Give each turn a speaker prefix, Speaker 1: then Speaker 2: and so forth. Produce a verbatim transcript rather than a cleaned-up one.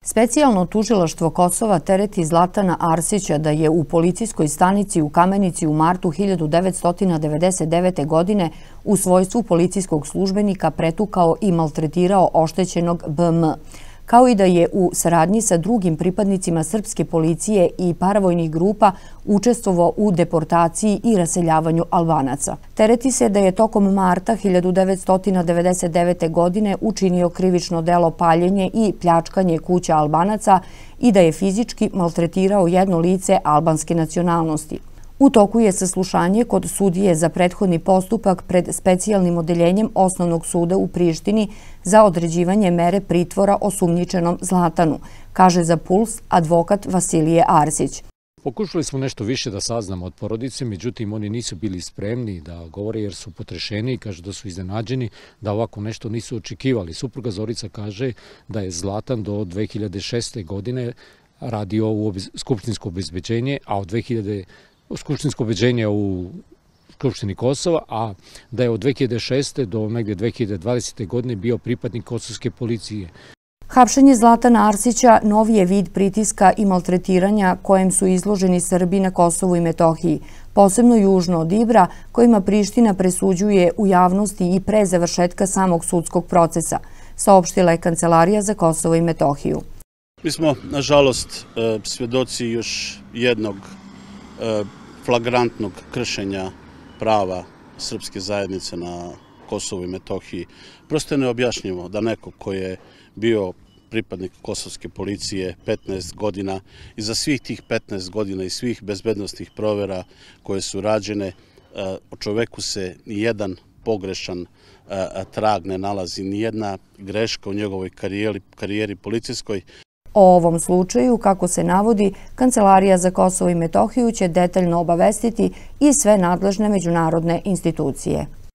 Speaker 1: Specijalno tužilaštvo Kosova tereti Zlatana Arsića da je u policijskoj stanici u Kamenici u martu hiljadu devetsto devedeset devete. godine u svojstvu policijskog službenika pretukao i maltretirao oštećenog B M, kao i da je u saradnji sa drugim pripadnicima srpske policije i paravojnih grupa učestvovao u deportaciji i raseljavanju Albanaca. Tereti se da je tokom marta hiljadu devetsto devedeset devete. godine učinio krivično delo paljenje i pljačkanje kuća Albanaca i da je fizički maltretirao jedno lice albanske nacionalnosti. U toku je saslušanje kod sudije za prethodni postupak pred specijalnim odeljenjem Osnovnog suda u Prištini za određivanje mere pritvora osumnjičenom Zlatanu, kaže za Puls advokat Vasilije Arsić.
Speaker 2: Pokušali smo nešto više da saznamo od porodice, međutim oni nisu bili spremni da govore jer su potrešeni i kažu da su iznenađeni, da ovako nešto nisu očekivali. Supruga Zorica kaže da je Zlatan do dve hiljade šeste. godine radio u skupštinsko obezbeđenje, a od dve hiljade skupštinsko obezbeđenje u Skupštini Kosova, a da je od dve hiljade šeste. do negdje dve hiljade dvadesete. godine bio pripadnik kosovske policije.
Speaker 1: Hapšenje Zlatana Arsića novi je vid pritiska i maltretiranja kojem su izloženi Srbi na Kosovu i Metohiji, posebno južno od Ibra, kojima Priština presuđuje u javnosti i pre završetka samog sudskog procesa, saopštila je Kancelarija za Kosovo i Metohiju.
Speaker 3: Mi smo, nažalost, svjedoci još jednog flagrantnog kršenja prava srpske zajednice na Kosovu i Metohiji. Prosto je neobjašnjivo da neko ko je bio pripadnik kosovske policije petnaest godina i za svih tih petnaest godina i svih bezbednostnih provera koje su rađene, o čoveku se nijedan pogrešan trag ne nalazi, nijedna greška u njegovoj karijeri policijskoj.
Speaker 1: O ovom slučaju, kako se navodi, Kancelarija za Kosovo i Metohiju će detaljno obavestiti i sve nadležne međunarodne institucije.